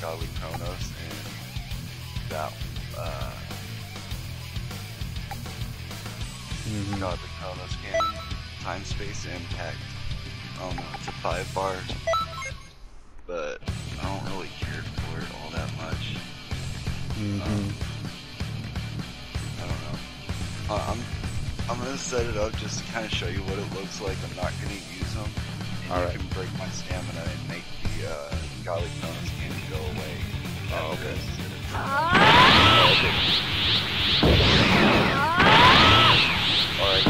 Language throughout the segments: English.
Godly Chronos and that Godly Chronos cannon, Time Space Impact. I don't know, it's a 5-bar, but I don't really care for it all that much. I don't know. I'm gonna set it up just to kind of show you what it looks like. I'm not gonna use them. And you can break my stamina and make the Godly Chronos cannon go away. Okay. Alright.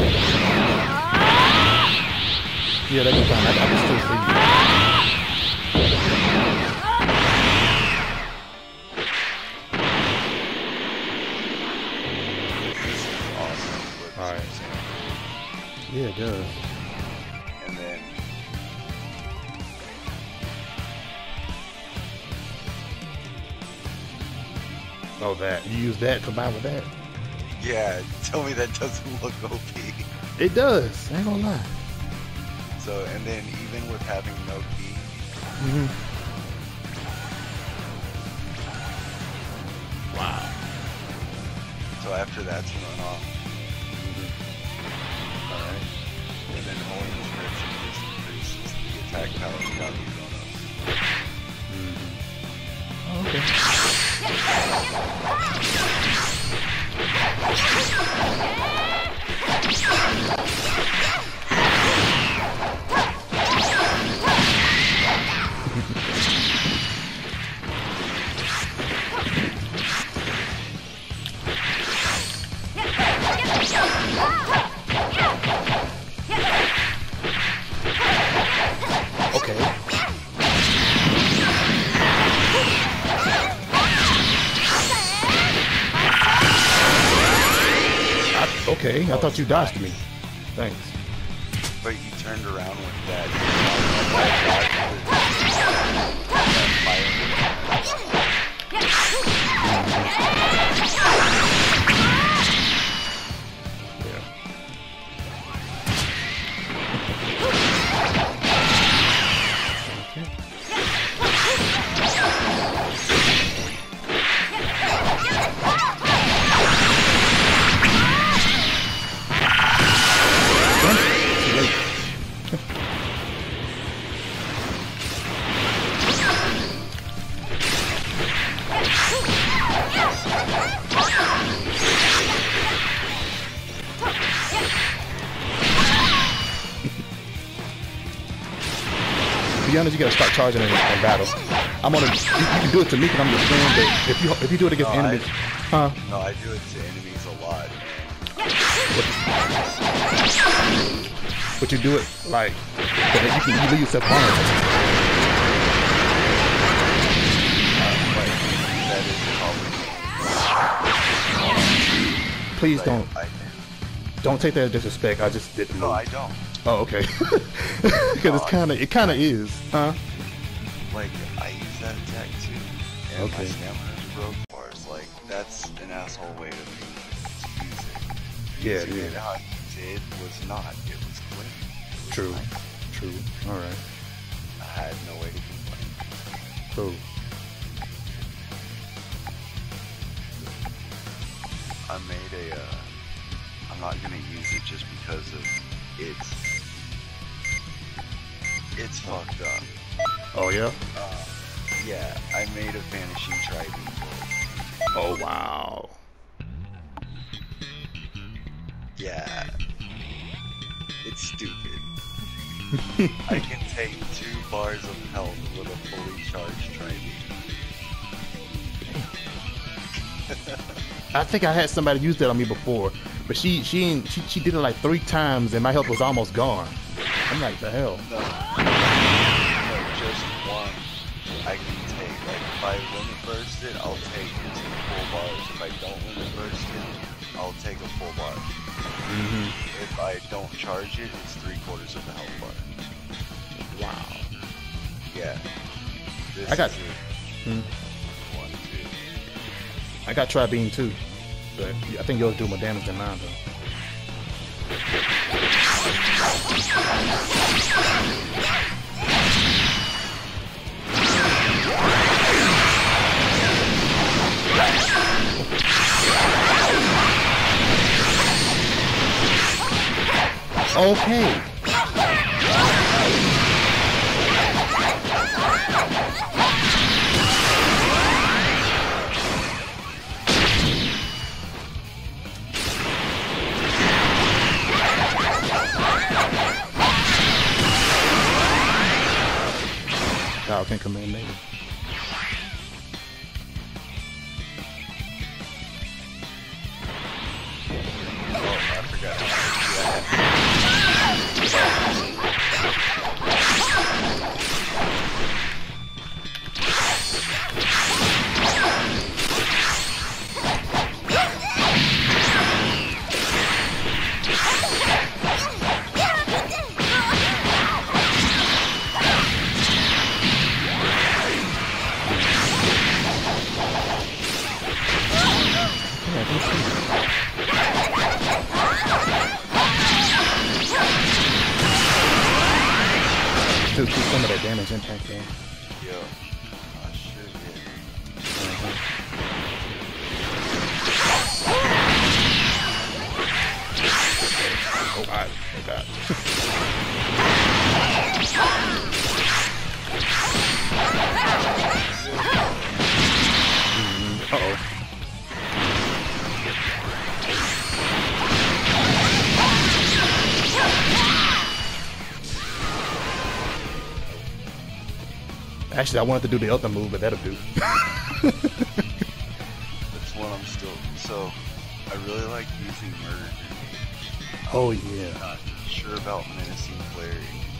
Yeah, that's fine. I can still see you. Alright. Yeah, it does. And then oh, that. You use that combined with that? yeah, tell me that doesn't look OP. It does. I ain't gonna lie. So, and then even with having no key, Wow. so after that's run off, alright, and then holy inscription just increases the attack power of Godly Chronos. Oh, okay. Okay, I thought you dodged me. Thanks. But you turned around with that. To be honest, you gotta start charging in battle. I'm gonna. You can do it to me, but I'm just saying that if you do it against enemies, huh? No, I do it to enemies a lot. But you do it like you leave yourself vulnerable. Please don't take that as disrespect. I just didn't. No, I don't. Oh, okay. Because it kind of is, huh? Like I use that attack too, and okay. my stamina's broke bars. Like that's an asshole way to use it. Yeah, it Using is. it how you did was not. It was clean. True. True. All right. I had no way to complain. Cool. I made a. I'm not gonna use it just because of it's fucked up. Oh yeah. Yeah, I made a vanishing trident. Oh wow. Yeah. It's stupid. I can take 2 bars of health with a fully charged trident. I think I had somebody use that on me before, but she did it like 3 times and my health was almost gone. I'm like, the hell? No, just one. I can take, like, if I limit burst it, I'll take 2 full bars. If I don't limit burst it, I'll take a full bar. If I don't charge it, it's 3/4 of the health bar. Wow. Yeah. This I got. is it. 1, 2. I got Tri-Beam too, but I think yours do more damage than mine though. Okay. Falcon command name. Oh, I forgot. Still keep some of that damage impact there. Yo, I should hit. Oh God! Oh God! Uh-oh. Actually, I wanted to do the other move, but that'll do. That's what I'm still. So, I really like using murder grenade. Oh yeah. Not sure about menacing Clary.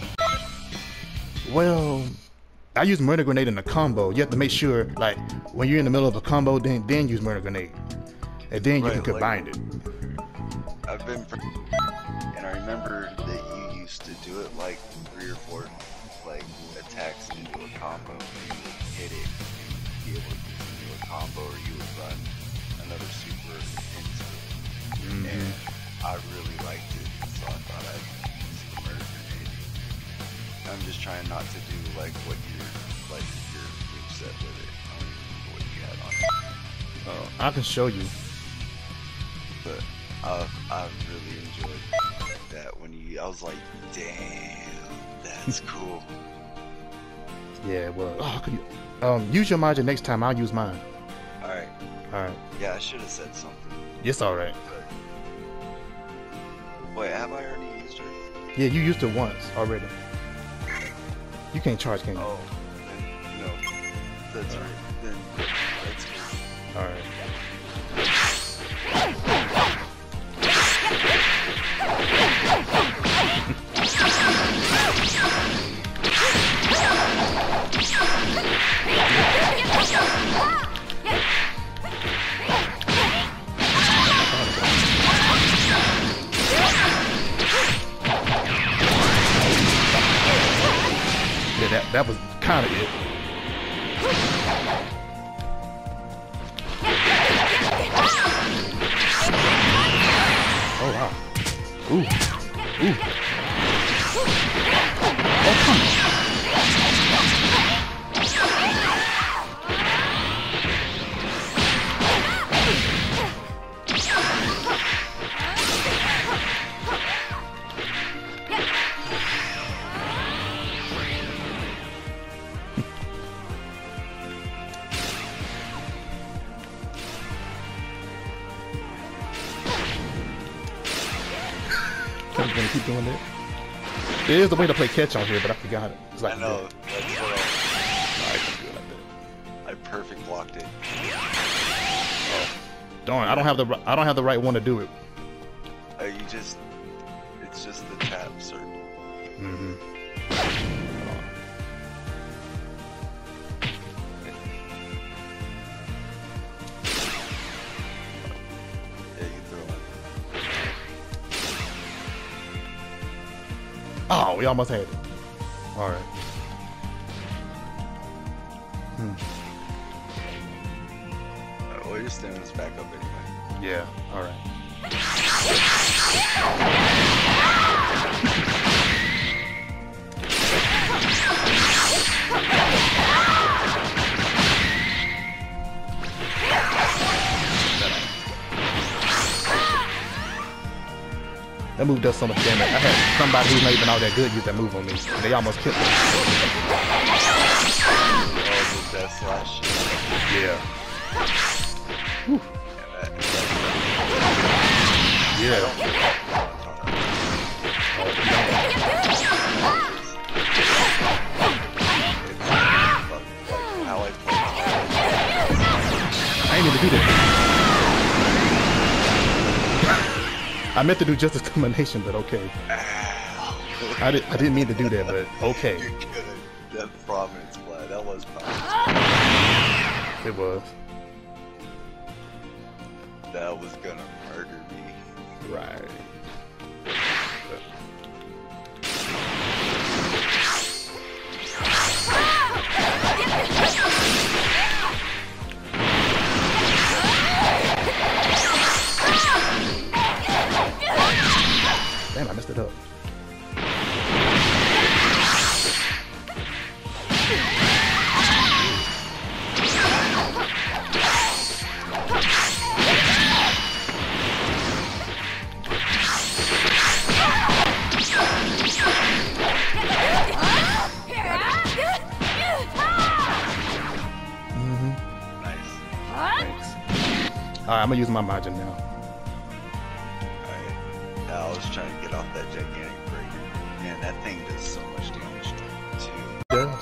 Well, I use murder grenade in a combo. You have to make sure, like, when you're in the middle of a combo, then use murder grenade, and then you Right, can combine like- it. I've been, and I remember that you used to do it like 3 or 4 like attacks into a combo. And you would hit it, and be able to continue a combo, or you would run another super into it. And I really liked it, so I thought I'd use the murder grenade. I'm just trying not to do like what your move set with it. I don't even remember what you had on it. I can show you. But I really enjoyed that when I was like, damn, that's cool. Yeah, well, oh, could you, use your Majin next time. I'll use mine. Alright, All right. yeah, I should have said something. It's all right. But, wait, have I already used her? Yeah, you used it once already. You can't charge, can you? Oh, then, no. That's right. Then, that's good. All right. Yeah, that was kind of it. Oh wow. Ooh. Ooh. Oh come on. I'm gonna keep doing that. There is a way to play catch on here, but I forgot it. It's like I know, that. that's what I can do it like that. I perfect blocked it. Darn, I don't have the right one to do it. It's just the tap circle. Yeah, you throw it. Oh, we almost had it. All right. Well, your stamina's back up anyway. Yeah. All right. That move does so much damage. I had somebody who's not even all that good use that move on me. They almost killed me. Oh, the death slash. Yeah. Whew. Yeah. How I play. I ain't mean to do that. I meant to do justice combination, but okay. I didn't mean to do that, but okay. You're good. That prominence flat. That was prominence. It was. That was gonna murder me. Right. Damn, I messed it up. Alright, I'm gonna use my margin now. Alright. I was trying to get off that gigantic break. Man, that thing does so much damage too. It does.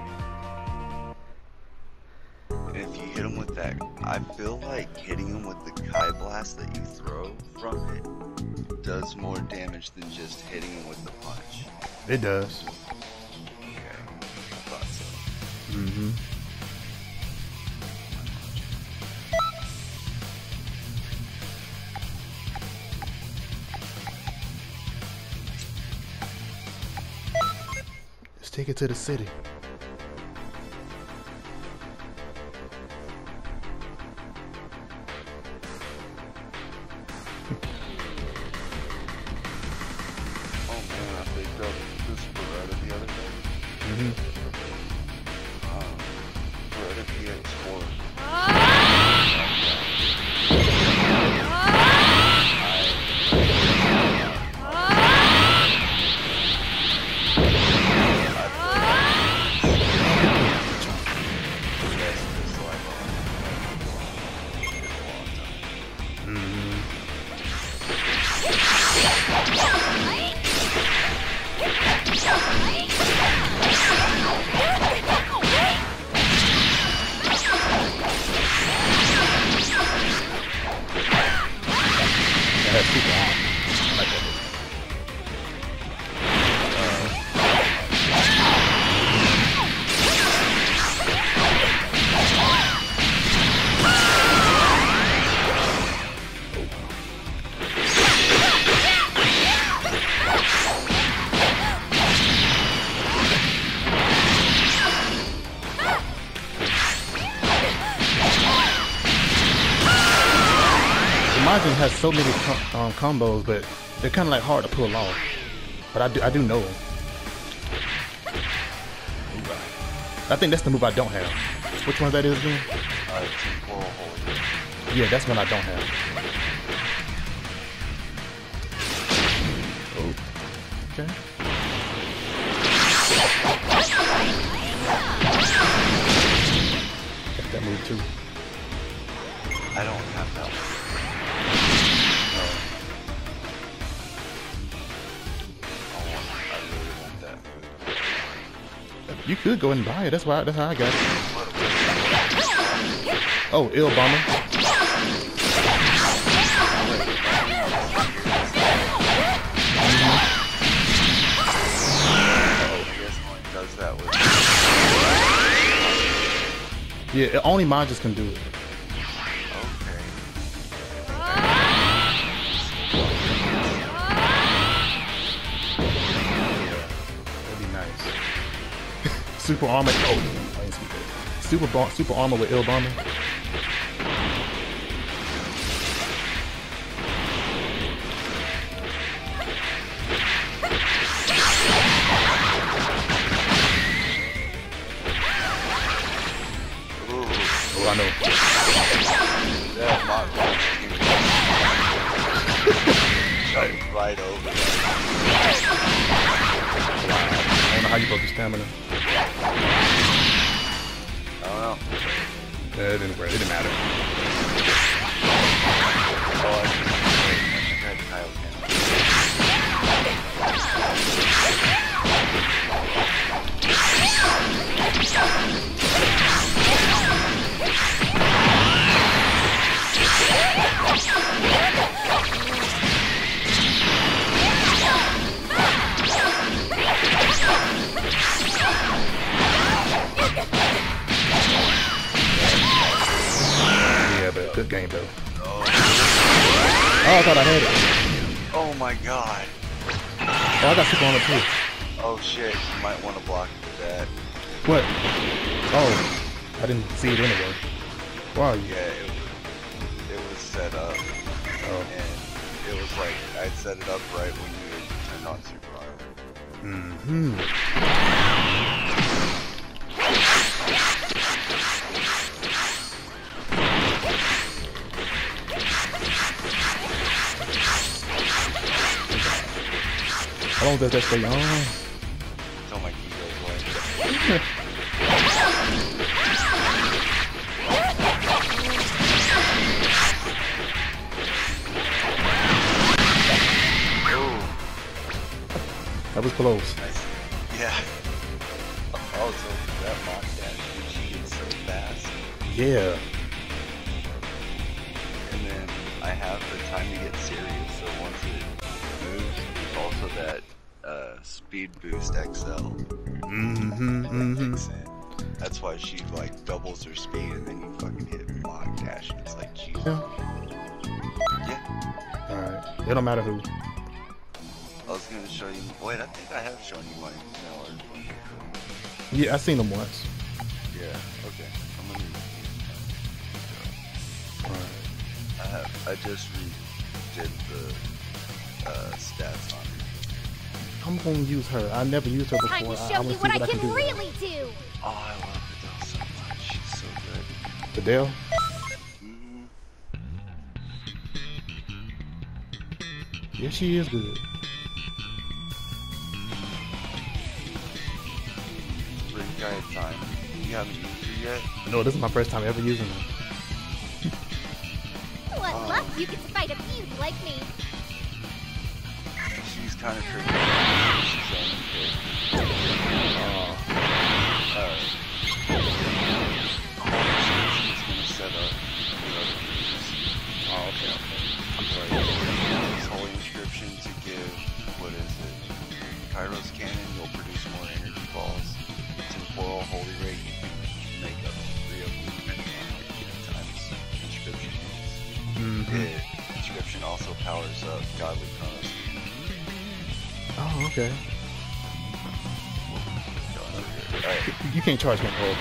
And if you hit him with that, I feel like hitting him with the Kai Blast that you throw from it does more damage than just hitting him with the punch. It does. Okay. I thought so. Mm-hmm. Let's take it to the city. Oh man, I picked up this Beretta the other day. Beretta PX4. That's super hot. I like that. Majin has so many combos, but they're kind of like hard to pull off. But I do know them. I think that's the move I don't have. Which one that is again? Temporal Holy. Yeah, that's one I don't have. Oh. Okay. Got that move too. I don't have that one. I really want that move. You could go and buy it. That's how I got it. Oh, Ill Bomber. Does that with Yeah, only Majins can do it. okay. That'd be nice. Super armor. Oh, I didn't see that. Super armor with Ill Bomber. Oh, I know. Yeah, my right over them. I don't know how you broke your stamina. I don't know. It didn't work. It didn't matter. Oh, I had Kyle Yeah, but good game though. Oh, I thought I had it. Oh my god. Oh, I got super on it too. Oh shit, you might want to block for that. What? Oh, I didn't see it anyway. Wow. Yeah, it was set up. Oh. And it was like, I'd set it up right when you had turned on Super Armor. Mm-hmm. How long does that stay on? Until my key goes away. Ooh, That was close. nice. Yeah. Oh, so that mock dash, she gets so fast. Yeah. And then I have the time to get serious, so once it moves, there's also that speed boost XL. Mm-hmm. Mm-hmm. Kicks in. That's why she like doubles her speed, and then you fucking hit mock dash, and it's like, Jesus. Yeah. Yeah. Alright. It don't matter who. I was gonna show you. Wait, I think I have shown you my email. Yeah, I seen them once. Yeah. Okay. I'm gonna. Alright. I just redid the stats on her. I'm gonna use her. I never used her Time before. to I show wanna you see what I I can do. really do. Oh, I love Adele so much. She's so good. The Dell? Mm-hmm. Yeah, she is good. Spring Guide time. You haven't used her yet? No, this is my first time ever using her. What luck you get to fight a feud like me. She's kind of tricky. She's only good. She's gonna set up the other moves. Oh, okay. I'm sorry. Use Holy Inscription to give, what is it? Kairos Cannon, you'll produce more energy balls. Temporal Holy Ray, you can make up to 3 of them depending on how many times Inscription is. Mm-hmm. Inscription also powers up Godly Chronos. Oh, okay. Alright. You can't charge him for it.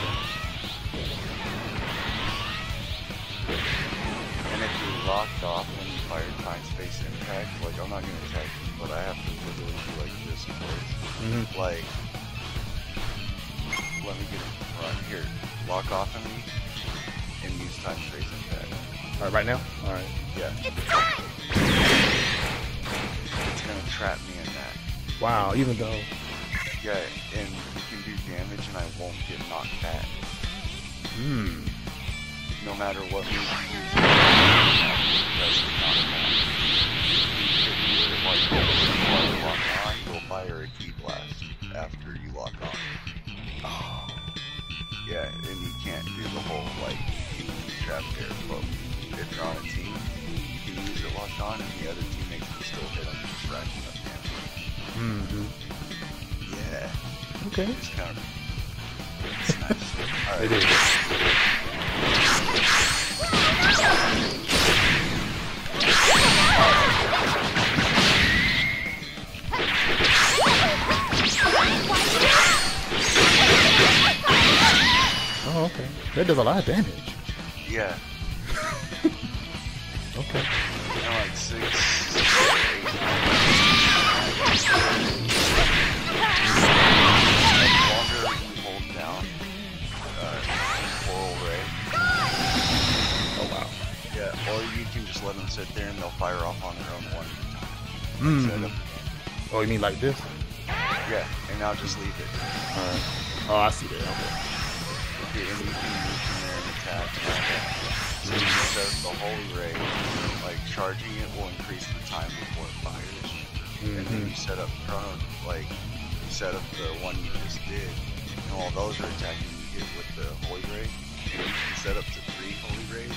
And if you're locked off when you fire time space impact, like I'm not gonna attack you, but I have to literally do like this first. Mm-hmm. Like, let me get in front here. Lock off on me and use time space impact. Alright, right now? Alright. Yeah, It's time. it's gonna trap me in that. Wow, even though. Yeah, and you can do damage and I won't get knocked back. Hmm. No matter what move you use, it does get knocked back. If you like lock on, you'll fire a key blast after you lock on. Oh. Yeah, and you can't do the whole like keeping you trapped there, but if you're on a team, you can use it locked on and the other teammates can still hit them just racking up damage. Mm-hmm. Yeah, Okay. it's kind of it's nice. Alright. It is. Oh, okay. That does a lot of damage. Yeah, Okay. and like 6, 8, 9. The longer you hold down, Coral Ray. Oh, wow. Yeah, or you can just let them sit there and they'll fire off on their own one at a time. Set up, Oh, you mean like this? yeah, and now just leave it. Alright. Oh, I see that. Okay. Okay, and you can move from there and attack and all that. So you can set up the holy ray, like charging it will increase the time before it fires. And then you set up chrono, like you set up the one you just did, and while those are attacking, you hit with the holy ray, and you can set up to 3 holy rays.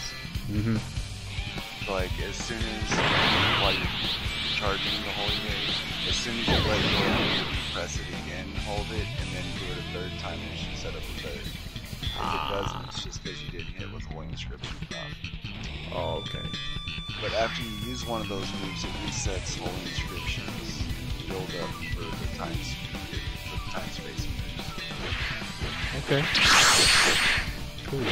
Like as soon as while you're charging the holy ray, as soon as you let go, you press it again, hold it, and then do it a 3rd time, and you should set up a 3rd. If it doesn't, it's just because you didn't hit with Holy Inscription enough. Oh, okay. But after you use one of those moves, it resets Holy Inscriptions build up for the time space moves. Okay. Cool.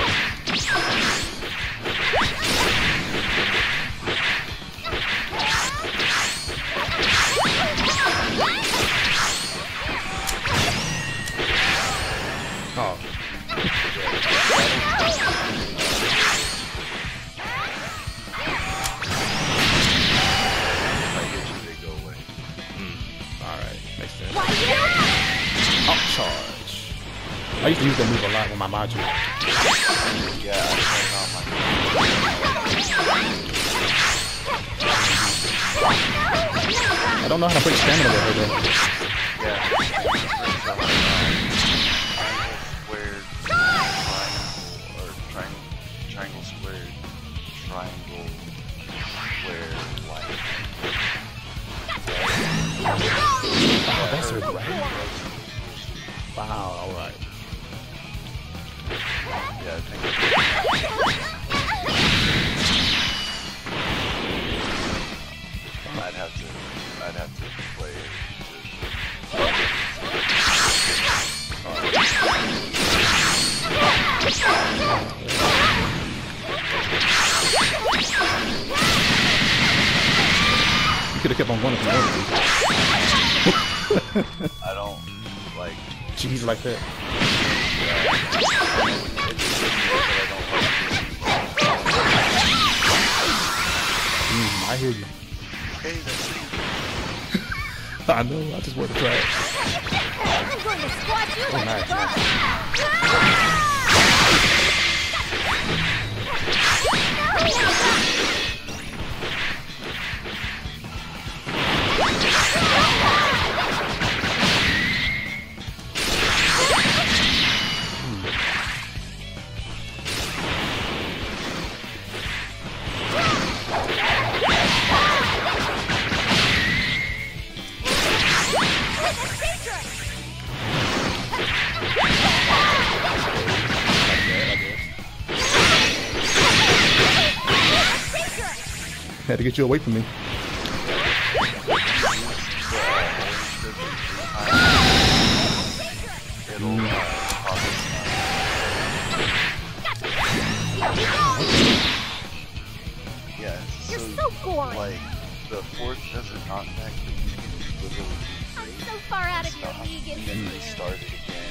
Oh. Alright, makes sense. Up charge. I used to use that move a lot with my Majin. Yeah, I turned on my I don't know how to put stamina with her though. yeah. Triangle, square, triangle, square, line. Oh, that's her right. Wow, alright. Yeah, I think. I'd have to play it. You could have kept on going from there. I don't like. Cheese like that. I hear you. Hey, that's me. I know, I just want to try it. I'm going to squash you Oh, like nice. a dog. Had to get you away from me. Yeah, You're so boring. like the 4th doesn't knock back, but you can literally I'm so far out of your league. and then restart it again.